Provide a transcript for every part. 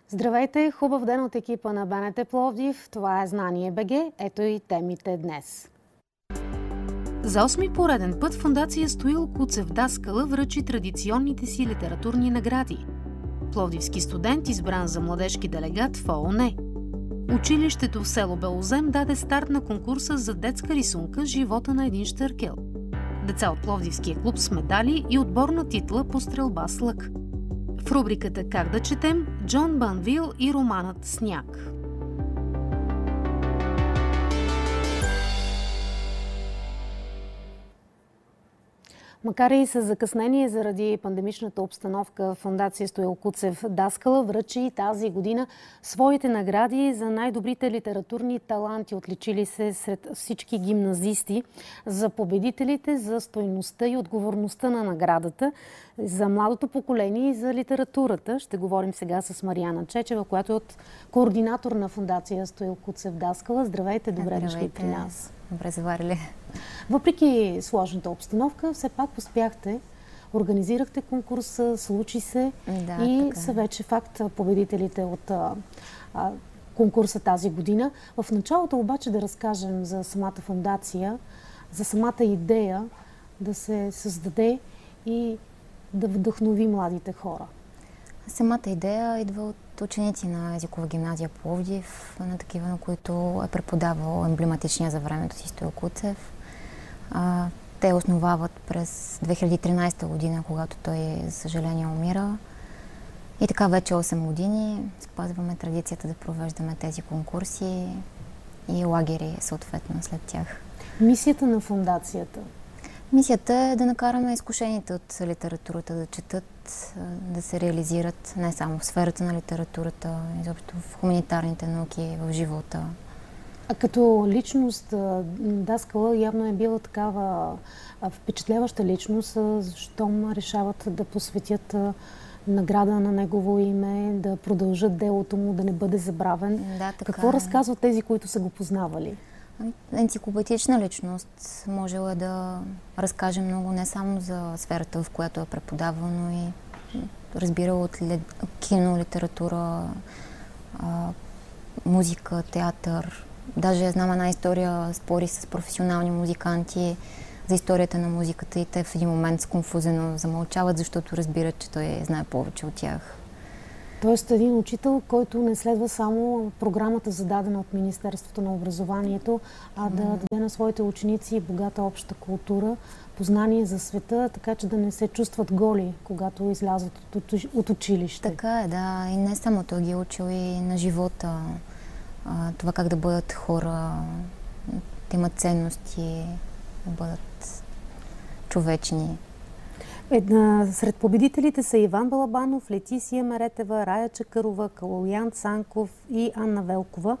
Здравейте! Хубав ден от екипа на БНТ Пловдив. Това е Знание БГ. Ето и темите днес. За 8-ми пореден път Фондация Стоил Куцев Даскала връчи традиционните си литературни награди. Пловдивски студент, избран за младежки делегат в ООН. Училището в село Белозем даде старт на конкурса за детска рисунка «Живота на един щъркел». Деца от Пловдивския клуб с медали и отборна титла по стрелба с лък. В рубриката «Как да четем» Джон Банвил и романът «Сняг». Макар и с закъснение заради пандемичната обстановка, Фондация Стоил Куцев Даскала връчи и тази година своите награди за най-добрите литературни таланти, отличили се сред всички гимназисти, за победителите, за стойността и отговорността на наградата, за младото поколение и за литературата. Ще говорим сега с Мариана Чечева, която е от координатор на Фондация Стоил Куцев Даскала. Здравейте, добре дошли при нас. Добре заварили. Въпреки сложната обстановка, все пак успяхте, организирахте конкурса, случи се и са вече факт победителите от конкурса тази година. В началото обаче да разкажем за самата фондация, за самата идея да се създаде и да вдъхнови младите хора. Самата идея идва от ученици на езикова гимназия Пловдив, на такива, на които е преподавал емблематичния за времето си Стоил Куцев. Те основават през 2013 година, когато той, за съжаление, умира. И така вече 8 години спазваме традицията да провеждаме тези конкурси и лагери, съответно, след тях. Мисията на фондацията? Мисията е да накараме изкушените от литературата да четат, да се реализират не само в сферата на литературата, изобщо в хуманитарните науки, в живота. А като личност, Даскала явно е била такава впечатляваща личност, щом решават да посветят награда на негово име, да продължат делото му, да не бъде забравен. Да, така Какво е. разказват тези, които са го познавали? Енциклопедична личност. Можела да разкаже много не само за сферата, в която е преподавал, но и разбирала от кино, литература, музика, театър. Даже знам една история, спори с професионални музиканти за историята на музиката и те в един момент сконфузено замълчават, защото разбират, че той знае повече от тях. Тоест един учител, който не следва само програмата, зададена от Министерството на образованието, а да даде на своите ученици богата обща култура, познание за света, така че да не се чувстват голи, когато излязат от училище. Така е, да. И не само той ги е учил и на живота. Това как да бъдат хора, да имат ценности, да бъдат човечни. Сред победителите са Иван Балабанов, Летисия Меретева, Рая Чакърова, Калоян Цанков и Анна Велкова,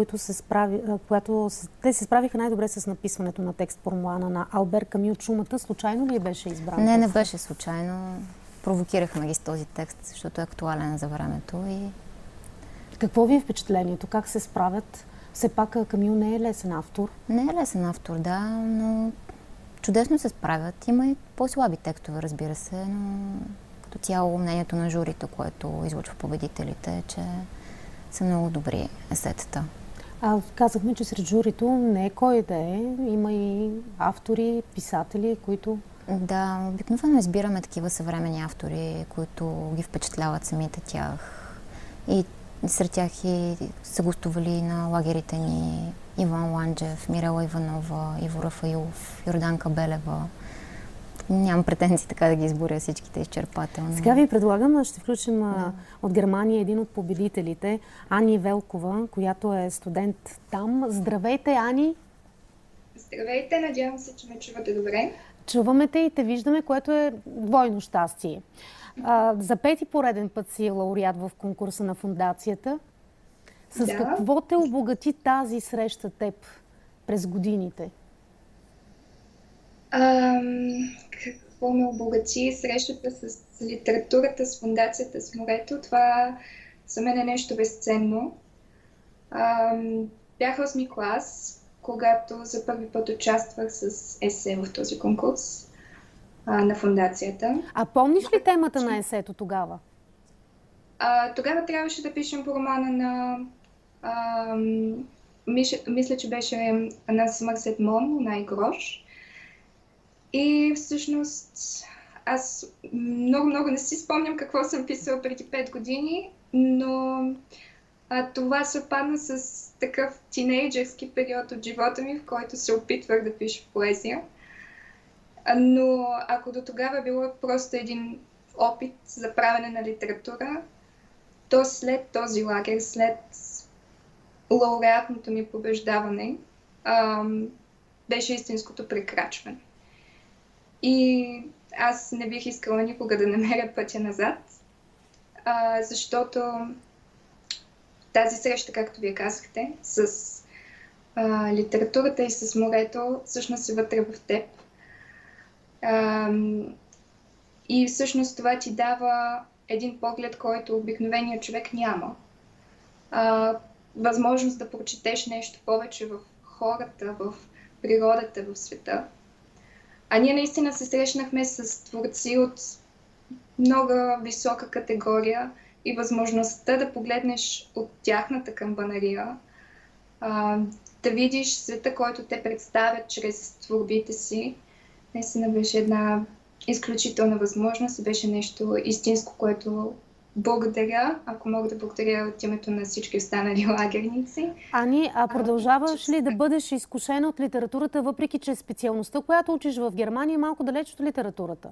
те се справиха най-добре с написването на текст по романа на Албер Камю «Чумата». Случайно ли беше избран? Не беше случайно. Провокирахме ги с този текст, защото е актуален за времето. Какво ви е впечатлението? Как се справят? Все пак Камю не е лесен автор. Не е лесен автор, да, но чудесно се справят. Има и по-слаби текстове, разбира се, но като цяло мнението на журито, което излъчва победителите, е, че са много добри есетата. Казахме, че сред журито не е кой да е. Има и автори, писатели, които... Да, обикновено избираме такива съвременни автори, които ги впечатляват самите тях. И сред тях и са гостували на лагерите ни Иван Ланджев, Мирела Иванова, Иво Рафаилов, Йорданка Белева. Нямам претенции така да ги изборя всичките изчерпателно. Сега ви предлагам, ще включим от Германия един от победителите, Ани Велкова, която е студент там. Здравейте, Ани! Здравейте, надявам се, че ме чувате добре. Чуваме те и те виждаме, което е двойно щастие. За 5-ти пореден път си лауреат в конкурса на фондацията. С какво те обогати тази среща теб през годините? Какво ме обогати срещата с литературата, с фондацията, с морето? Това за мен е нещо безценно. Бях 8-ми клас, когато за първи път участвах с есе в този конкурс на фондацията. А помниш ли темата на есето тогава? Тогава трябваше да пишем по романа на... мисля, че беше на Съмърсет Мон, на Грош. И всъщност аз много не си спомням какво съм писала преди 5 години, но това съвпадна с такъв тинейджърски период от живота ми, в който се опитвах да пиша поезия. Но ако до тогава е било просто един опит за правене на литература, то след този лагер, след лауреатното ми побеждаване, беше истинското прекрачване. И аз не бих искала никога да намеря пътя назад, защото тази среща, както вие казахте, с литературата и с морето, всъщност е вътре в теб. И всъщност това ти дава един поглед, който обикновеният човек няма. Възможност да прочетеш нещо повече в хората, в природата, в света. А ние наистина се срещнахме с творци от много висока категория и възможността да погледнеш от тяхната камбанария, да видиш света, който те представят чрез творбите си. Наистина беше една изключителна възможност и беше нещо истинско, което благодаря, ако мога да благодаря от името на всички останали лагерници. Ани, продължаваш ли да бъдеш изкушена от литературата, въпреки че специалността, която учиш в Германия, е малко далеч от литературата?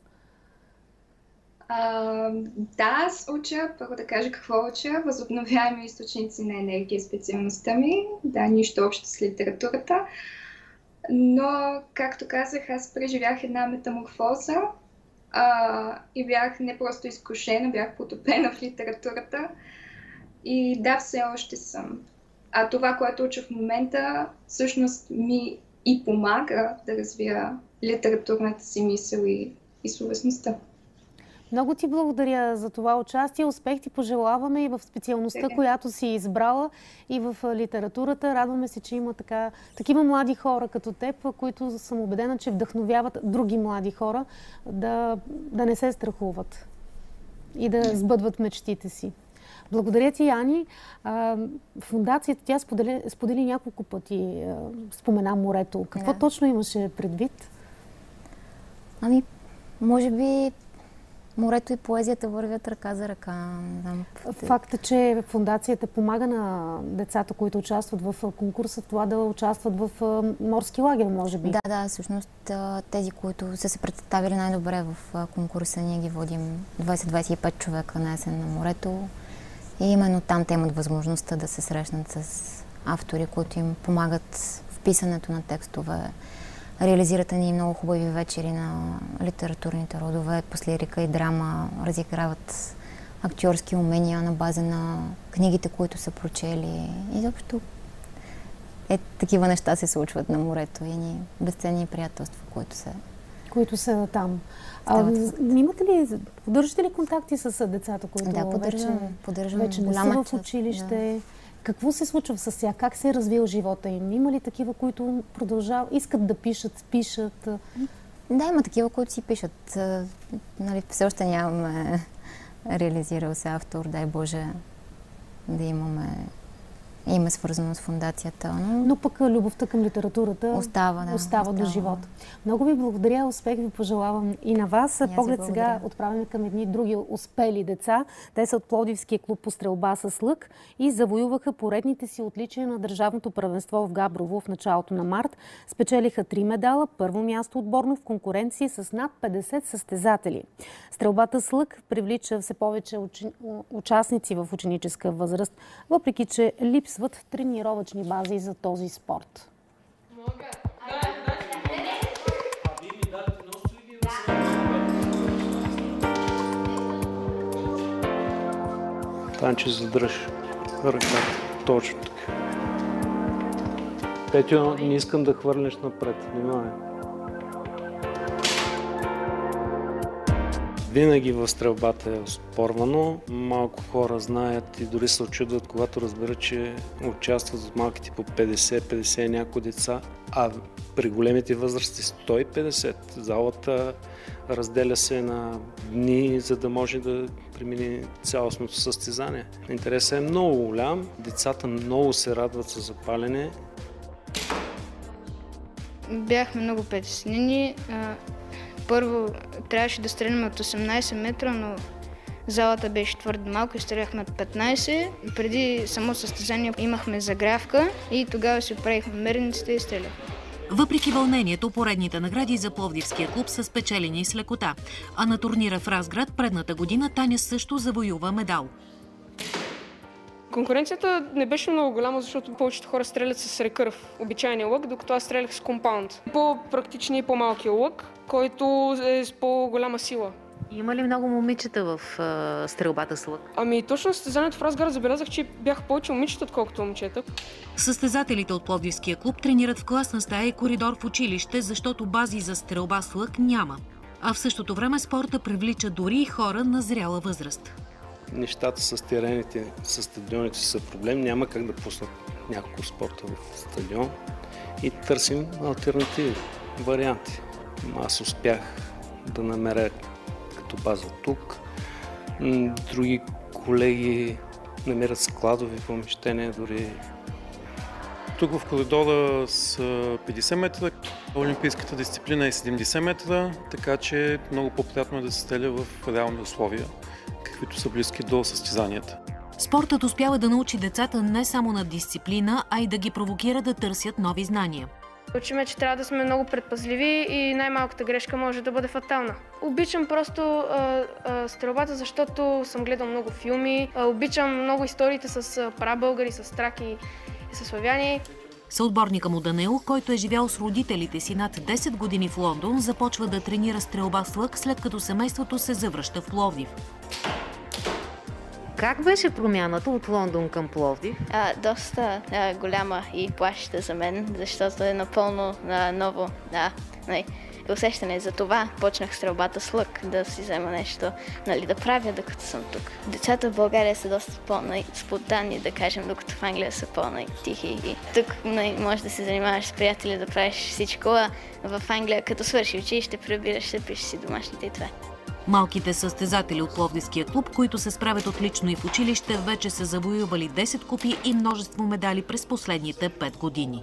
Да, аз уча, първо да кажа какво уча. Възобновяеми източници на енергия, специалността ми. Да, нищо общо с литературата. Но, както казах, аз преживях една метаморфоза и бях не просто изкушена, бях потопена в литературата. И да, все още съм. А това, което уча в момента, всъщност ми и помага да развия литературната си мисъл и словесността. Много ти благодаря за това участие. Успех ти пожелаваме и в специалността, която си избрала, и в литературата. Радваме се, че има такива млади хора като теб, които съм убедена, че вдъхновяват други млади хора да не се страхуват и да сбъдват мечтите си. Благодаря ти, Ани. Фондацията, тя сподели няколко пъти, спомена морето. Какво точно имаше предвид? Може би морето и поезията вървят ръка за ръка. Факта, че фондацията помага на децата, които участват в конкурса, това да участват в морски лагер, може би. Да, всъщност тези, които са се представили най-добре в конкурса, ние ги водим 20-25 човека на есен на морето. И именно там те имат възможността да се срещнат с автори, които им помагат в писането на текстове. Реализират ни много хубави вечери на литературните родове, по лирика и драма, разиграват актьорски умения на база на книгите, които са прочели. И заобщо такива неща се случват на морето и ни безценни приятелства, които са там. Поддържате ли контакти с децата, които поддържам вече не са в училище? Да. Какво се случва с тях? Как се е развил живота им? Има ли такива, които продължават, искат да пишат? Да, има такива, които си пишат. Все още нямаме реализирал се автор, дай Боже да имаме име свързано с фондацията. Но пък любовта към литературата остава до живот. Много ви благодаря, успех ви пожелавам и на вас. Поглед сега отправяме към едни други успели деца. Те са от Пловдивския клуб по стрелба с лък и завоюваха поредните си отличия на държавното първенство в Габрово в началото на март. Спечелиха 3 медала, първо място отборно в конкуренция с над 50 състезатели. Стрелбата с лък привлича все повече участници в ученическа възраст, въпреки че липсват тренировъчни бази за този спорт. Танче, задръж ръката. Точно така. Петю, не искам да хвърляш напред. Внимавай. Винаги в стрелбата е оспорвано. Малко хора знаят и дори се очудват, когато разберат, че участват от малките по 50 някои деца, а при големите възрасти 150. Залата разделя се на дни, за да може да премине цялостното състезание. Интересът е много голям. Децата много се радват за запалене. Бяхме много притеснени. Първо трябваше да стрелим от 18 метра, но залата беше твърде малко и стреляхме от 15. Преди само състезание имахме загрявка и тогава си правихме мерниците и стреляхме. Въпреки вълнението, поредните награди за Пловдивския клуб са спечелени с лекота. А на турнира в Разград предната година Таня също завоюва медал. Конкуренцията не беше много голяма, защото повечето хора стрелят с рекърв, обичайния лък, докато аз стрелях с компаунд. По-практичния и по-малкия лък, който е с по-голяма сила. Има ли много момичета в стрелбата с лък? Ами точно на състезанието в Разград забелязах, че бяха повече момичета, отколкото момчета. Състезателите от Пловдивския клуб тренират в класна стая и коридор в училище, защото бази за стрелба с лък няма. А в същото време спорта привлича дори и хора на зряла възраст. Нещата с терените, с стадионите са проблем. Няма как да пуснат няколко спорта в стадион и търсим алтернативи, варианти. Аз успях да намеря като база тук. Други колеги намерят складови помещения дори. Тук в коридора с 50 метра, олимпийската дисциплина е 70 метра, така че много по-приятно е да се стреля в реални условия, каквито са близки до състезанията. Спортът успява да научи децата не само на дисциплина, а и да ги провокира да търсят нови знания. Учиме, че трябва да сме много предпазливи и най-малката грешка може да бъде фатална. Обичам просто стрелбата, защото съм гледал много филми. Обичам много историите с прабългари, с траки и с славяни. Съотборника му Данаил, който е живял с родителите си над 10 години в Лондон, започва да тренира стрелба с лък, след като семейството се завръща в Пловдив. Как беше промяната от Лондон към Пловдив? Доста голяма и плашеща за мен, защото е напълно ново усещане. За това почнах стрелбата с лък, да си взема нещо, да правя, докато съм тук. Децата в България са доста по-спонтанни, да кажем, докато в Англия са по-тихи. И тук можеш да се занимаваш с приятели, да правиш всичко, а в Англия, като свърши училище, прибираш се, пишеш си домашните и това. Малките състезатели от Пловдивския клуб, които се справят отлично и в училище, вече са завоювали 10 купи и множество медали през последните 5 години.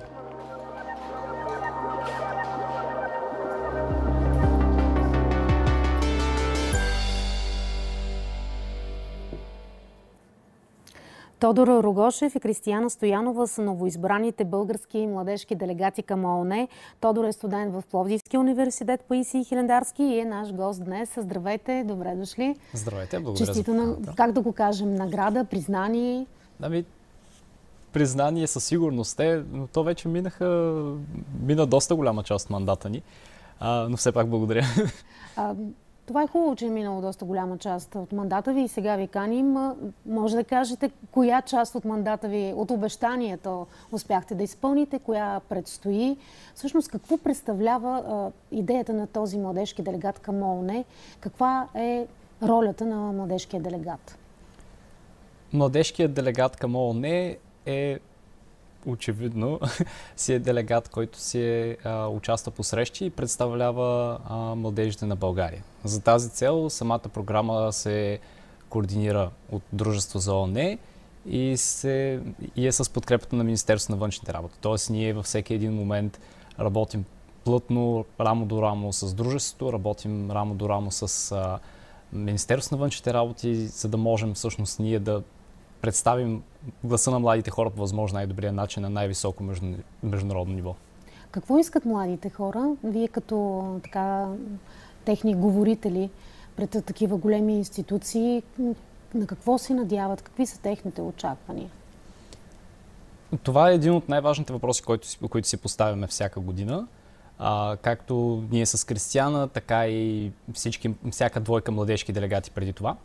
Тодор Рогошев и Кристияна Стоянова са новоизбраните български младежки делегати към ООН. Тодор е студент в Пловдивския университет Паисий Хилендарски и е наш гост днес. Здравейте, добре дошли. Здравейте, благодаря за поканата. Как да го кажем, награда, признание? Признание със сигурност е, но то вече мина доста голяма част от мандата ни, но все пак благодаря. Това е хубаво, че е минало доста голяма част от мандата ви и сега ви каним. Може да кажете коя част от мандата ви, от обещанието успяхте да изпълните, коя предстои. Всъщност какво представлява идеята на този младежки делегат към ООН? Каква е ролята на младежкия делегат? Младежкият делегат към ООН е очевидно си е делегат, който участва по срещи и представлява младежите на България. За тази цел самата програма се координира от Дружество за ООН и е с подкрепата на Министерството на външните работи. Тоест ние във всеки един момент работим плътно, рамо до рамо с Дружеството, работим рамо до рамо с Министерството на външните работи, за да можем всъщност ние да представим гласа на младите хора по възможно най-добрия начин на най-високо международно ниво. Какво искат младите хора? Вие като техни говорители пред такива големи институции, на какво се надяват? Какви са техните очаквания? Това е един от най-важните въпроси, които си поставяме всяка година. Както ние с Кристияна, така и всяка двойка младежки делегати преди това.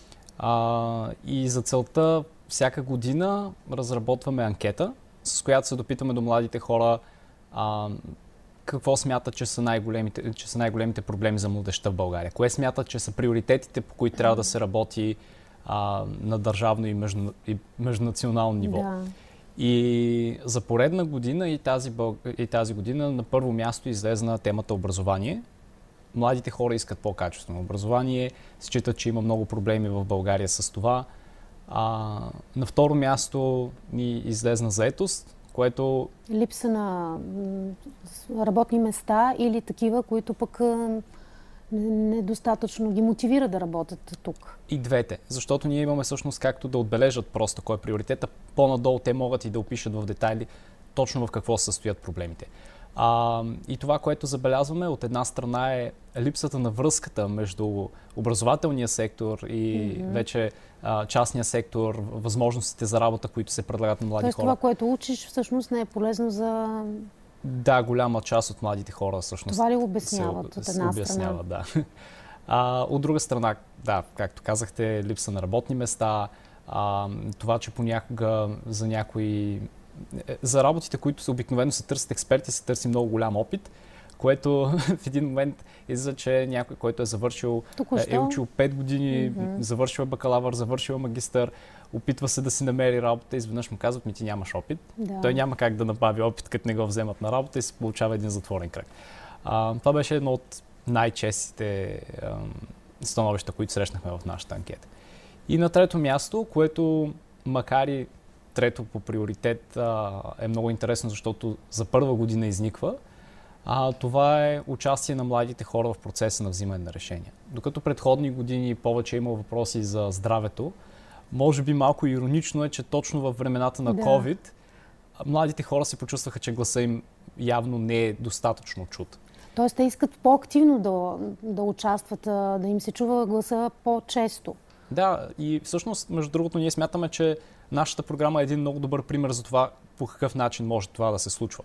И за целта всяка година разработваме анкета, с която се допитваме до младите хора какво смятат, че са най-големите проблеми за младежта в България. Кое смятат, че са приоритетите, по които трябва да се работи на държавно и междунационално ниво. Да. И за поредна година и тази година на първо място излезна темата образование. Младите хора искат по-качествено образование, считат, че има много проблеми в България с това. На второ място ни излезна заетост, което... Липса на работни места или такива, които пък недостатъчно ги мотивира да работят тук. И двете, защото ние имаме всъщност както да отбележат просто кой е приоритета, по-надолу те могат и да опишат в детайли точно в какво се състоят проблемите. И това, което забелязваме от една страна е липсата на връзката между образователния сектор и вече частния сектор, възможностите за работа, които се предлагат на млади хора. Това, което учиш, всъщност не е полезно за... Да, голяма част от младите хора всъщност това ли обясняват от една страна? Да. От друга страна, да, както казахте, липса на работни места, това, че понякога за работите, които обикновено се търсят експерти, се търси много голям опит, което в един момент излиза, че някой, който е учил 5 години, завършил бакалавър, завършил магистър, опитва се да си намери работа и изведнъж му казват, ти нямаш опит. Да. Той няма как да набави опит, като не го вземат на работа и се получава един затворен кръг. Това беше едно от най-честите становища, които срещнахме в нашата анкета. И на трето място, което макар и трето по приоритет е много интересно, защото за първа година изниква, това е участие на младите хора в процеса на взимане на решения. Докато предходни години повече има въпроси за здравето, може би малко иронично е, че точно във времената на COVID младите хора се почувстваха, че гласа им явно не е достатъчно чут. Тоест те искат по-активно да участват, да им се чува гласа по-често. Да, и всъщност, между другото, ние смятаме, че нашата програма е един много добър пример за това по какъв начин може това да се случва.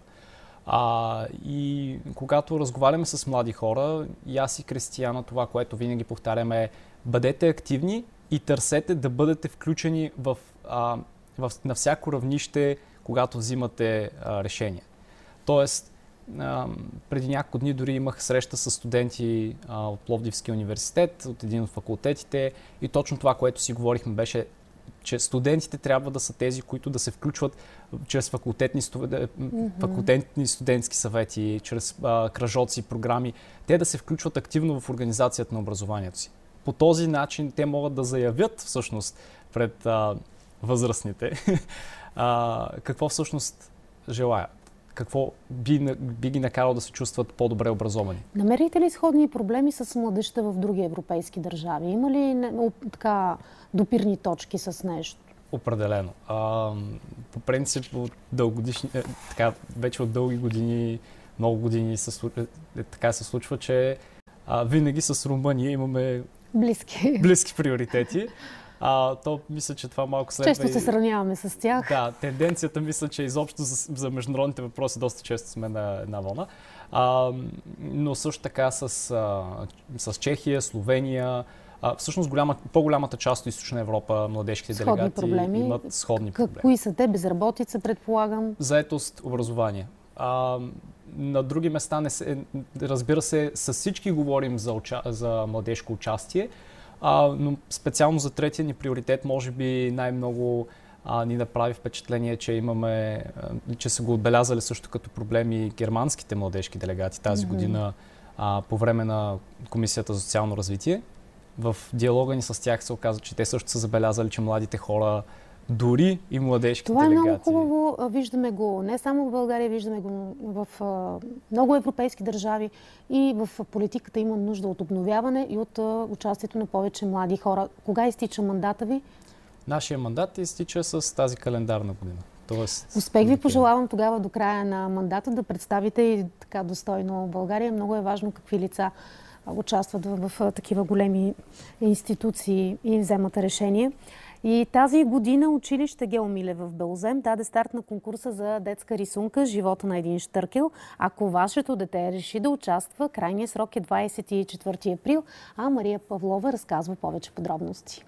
И когато разговаряме с млади хора, и аз и Кристияна, това, което винаги повтаряме е: бъдете активни и търсете да бъдете включени на всяко равнище, когато взимате решения. Тоест, преди няколко дни дори имах среща с студенти от Пловдивския университет, от един от факултетите, и точно това, което си говорихме, беше, че студентите трябва да са тези, които да се включват чрез факултетни студентски съвети, чрез кръжоци, програми, те да се включват активно в организацията на образованието си. По този начин те могат да заявят всъщност пред възрастните какво всъщност желаят. Какво би ги накарало да се чувстват по-добре образовани. Намерите ли сходни проблеми с младежта в други европейски държави? Има ли така допирни точки с нещо? Определено. По принцип, вече от дълги години, много години така се случва, че винаги с Румъния имаме близки приоритети. То мисля, че това малко следва. Често се сравняваме с тях. Да, тенденцията мисля, че изобщо за международните въпроси доста често сме на една вълна. Но също така с Чехия, Словения, всъщност по-голямата част от Източна Европа, младежките делегати имат сходни проблеми. Кои са те? Безработица, предполагам? Заетост, образование. На други места, разбира се, с всички говорим за младежко участие, но специално за третия ни приоритет, може би най-много ни направи впечатление, че са го отбелязали също като проблеми германските младежки делегати тази година по време на Комисията за социално развитие. В диалога ни с тях се оказа, че те също са забелязали, че младите хора, дори и младежки делегати... Това е много хубаво. Виждаме го не само в България, виждаме го в много европейски държави, и в политиката има нужда от обновяване и от участието на повече млади хора. Кога изтича мандата ви? Нашия мандат изтича с тази календарна година. Успех ви пожелавам тогава до края на мандата да представите и така достойно България. Много е важно какви лица участват в такива големи институции и вземат решение. И тази година училище Гео Милев в Белозем даде старт на конкурса за детска рисунка "Живота на един щъркел". Ако вашето дете реши да участва, крайният срок е 24 април, а Мария Павлова разказва повече подробности.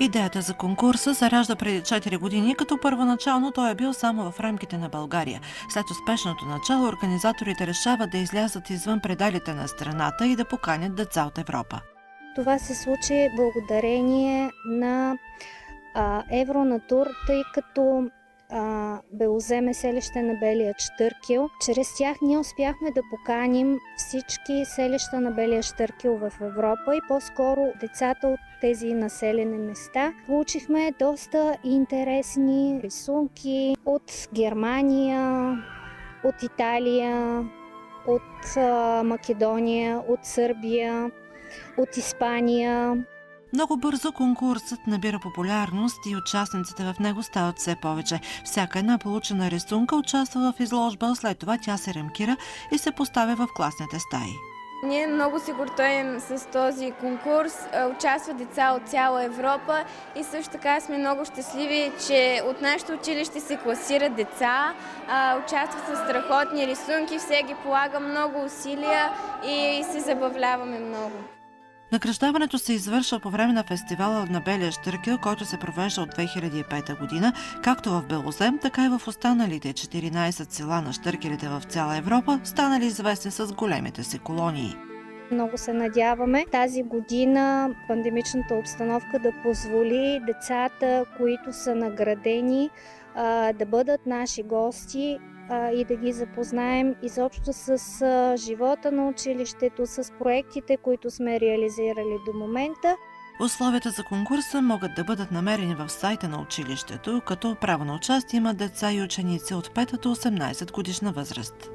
Идеята за конкурса се ражда преди 4 години, като първоначално той е бил само в рамките на България. След успешното начало, организаторите решават да излязат извън пределите на страната и да поканят деца от Европа. Това се случи благодарение на Евронатур, тъй като Белозем е селище на белия щъркел. Чрез тях ние успяхме да поканим всички селища на белия щъркел в Европа и по-скоро децата от тези населени места. Получихме доста интересни рисунки от Германия, от Италия, от Македония, от Сърбия, от Испания. Много бързо конкурсът набира популярност и участниците в него стават все повече. Всяка една получена рисунка участва в изложба, след това тя се рамкира и се поставя в класните стаи. Ние много се гордеем с този конкурс. Участват деца от цяла Европа и също така сме много щастливи, че от нашето училище се класират деца, участват с страхотни рисунки, всеки полага много усилия и се забавляваме много. Награждаването се извършва по време на фестивала на Белия щъркел, който се провежда от 2005 година, както в Белозем, така и в останалите 14 села на щъркелите в цяла Европа, станали известни с големите си колонии. Много се надяваме тази година пандемичната обстановка да позволи децата, които са наградени, да бъдат наши гости и да ги запознаем изобщо с живота на училището, с проектите, които сме реализирали до момента. Условията за конкурса могат да бъдат намерени в сайта на училището, като право на участие имат деца и ученици от 5 до 18 годишна възраст.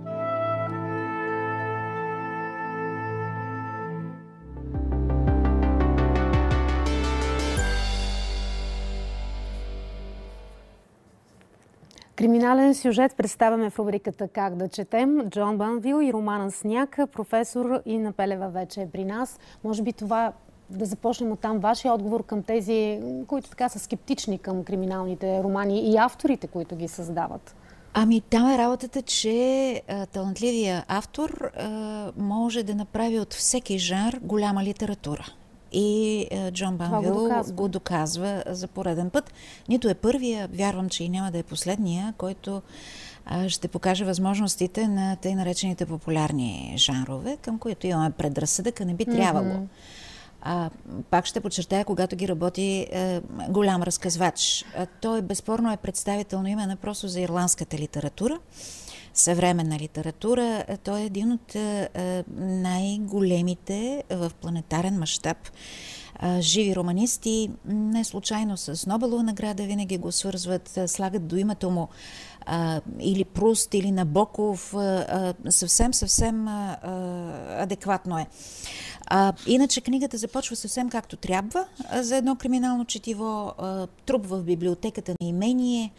Криминален сюжет представяме в рубриката "Как да четем". Джон Банвил и Романа Сняг, професор Инна Пелева вече е при нас. Може би това да започнем оттам. Вашия отговор към тези, които така са скептични към криминалните романи и авторите, които ги създават. Ами там е работата, че талантливия автор може да направи от всеки жанр голяма литература. И Джон Банвил го доказва за пореден път. Нито е първия, вярвам, че и няма да е последния, който ще покаже възможностите на тъй наречените популярни жанрове, към които имаме предразсъдък, а не би трябвало. Пак ще подчертая, когато ги работи голям разказвач. Той безспорно е представително име не просто за ирландската литература, съвременна литература. Той е един от най-големите в планетарен мащаб живи романисти. Не случайно с Нобелова награда винаги го свързват, слагат до името му или Пруст, или Набоков. Съвсем адекватно е. Иначе книгата започва съвсем както трябва за едно криминално четиво. Труп в библиотеката на имение,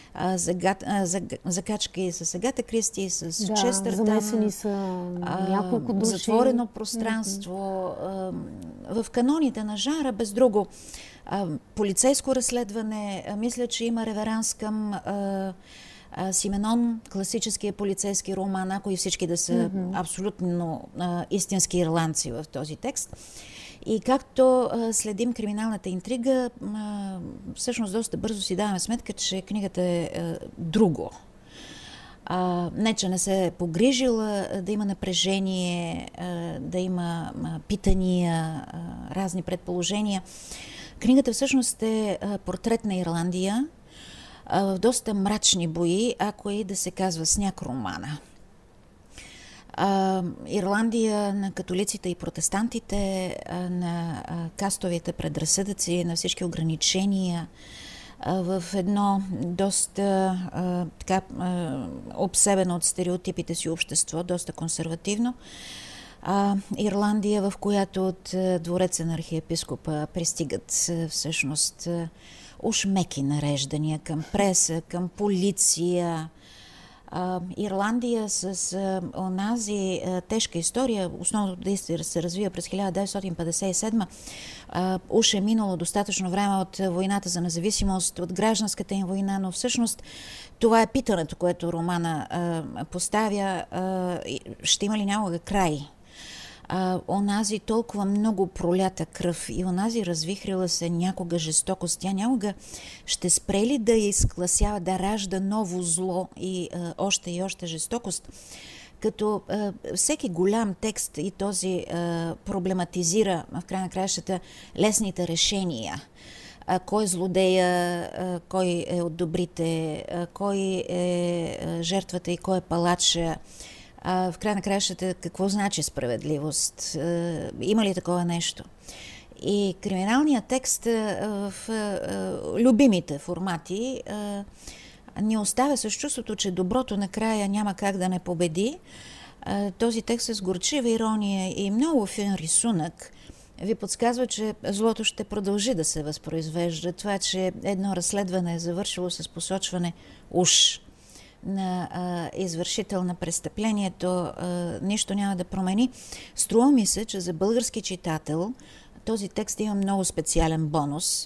закачки с Агата Кристи, с Честъртън. Замесени са няколко души. Затворено пространство. В каноните на жанра, без друго. Полицейско разследване. Мисля, че има реверанс към Сименон, класическия полицейски роман, ако и всички да са абсолютно истински ирландци в този текст. И както следим криминалната интрига, всъщност доста бързо си даваме сметка, че книгата е друго. Не, че не се е погрижила да има напрежение, да има питания, разни предположения. Книгата всъщност е портрет на Ирландия в доста мрачни бои, ако и да се казва Сняг романа. Ирландия на католиците и протестантите, на кастовите предразсъдъци, на всички ограничения, в едно доста обсебено от стереотипите си общество, доста консервативно. Ирландия, в която от двореца на архиепископа пристигат всъщност уж меки нареждания към преса, към полиция. Ирландия с онази тежка история, основното действие се развива през 1957. Уж е минало достатъчно време от войната за независимост, от гражданската им война, но всъщност това е питането, което романа поставя. Ще има ли някога край? онази толкова много пролята кръв и онази развихрила се някога жестокост, тя някога ще спре ли да изкласява, да ражда ново зло и още жестокост? Като всеки голям текст и този проблематизира в край на краищата лесните решения. Кой е злодея, кой е от добрите, кой е жертвата и кой е палача. В край на краищата какво значи справедливост? Има ли такова нещо? И криминалният текст в любимите формати ни оставя с чувството, че доброто накрая няма как да не победи. Този текст с горчива ирония и много фин рисунък ви подсказва, че злото ще продължи да се възпроизвежда. Това, че едно разследване е завършило с посочване уж на извършител на престъплението, нищо няма да промени. Струва ми се, че за български читател този текст има много специален бонус.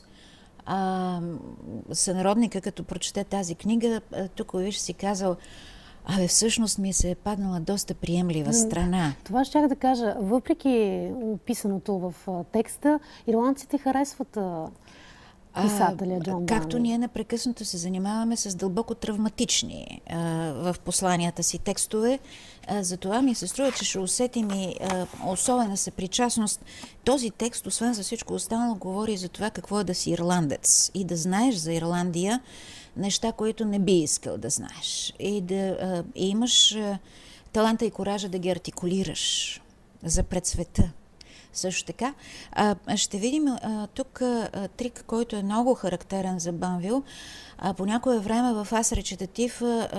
Сънародника, като прочете тази книга, тук виж си казал: всъщност ми се е паднала доста приемлива страна. Това щях да кажа. Въпреки описаното в текста, ирландците харесват писателя Джон Банвил. Както ние непрекъснато се занимаваме с дълбоко травматични в посланията си текстове, затова ми се струва, че ще усетим и особена съпричастност. Този текст, освен за всичко останало, говори за това какво е да си ирландец и да знаеш за Ирландия неща, които не би искал да знаеш. И да имаш таланта и коража да ги артикулираш за пред света. Също така, ще видим тук трик, който е много характерен за Банвил. По някое време в Аз речитатив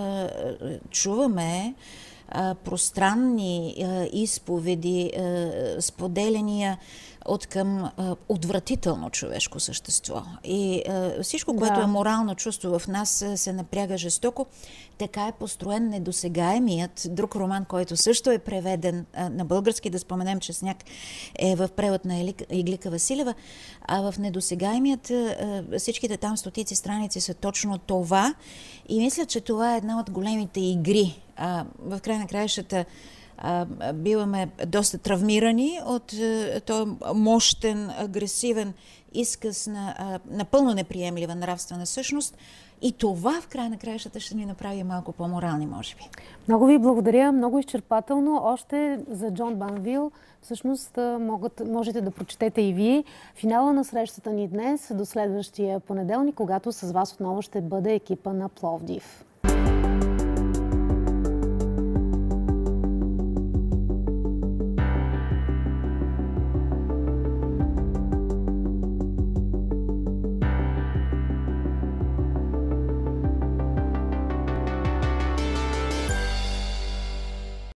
чуваме пространни изповеди, споделяния от към отвратително човешко същество. И всичко, което е морално чувство в нас, се напряга жестоко. Така е построен Недосегаемият, друг роман, който също е преведен на български. Да споменем, че Сняг е в превод на Иглика Василева. А в Недосегаемият всичките там стотици страници са точно това. И мисля, че това е една от големите игри. В край на краищата биваме доста травмирани от този мощен, агресивен изказ на напълно неприемлива нравствена същност. И това в край на краищата ще ни направи малко по-морални, може би. Много ви благодаря, много изчерпателно. Още за Джон Банвил всъщност можете да прочетете и вие. Финала на срещата ни днес до следващия понеделник, когато с вас отново ще бъде екипа на Пловдив.